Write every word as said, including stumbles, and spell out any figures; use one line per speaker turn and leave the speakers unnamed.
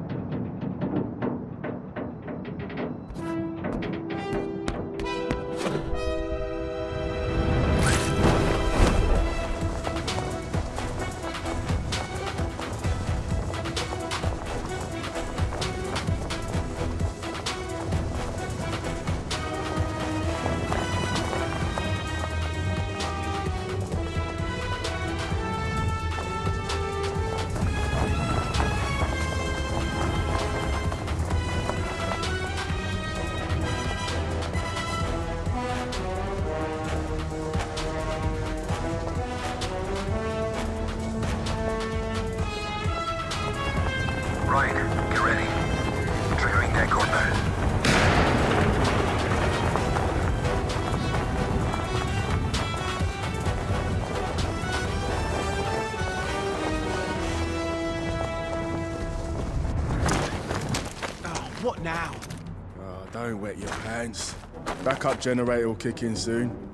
Right, get ready. Triggering deck order.
Oh, what now?
Oh, don't wet your pants. Backup generator will kick in soon.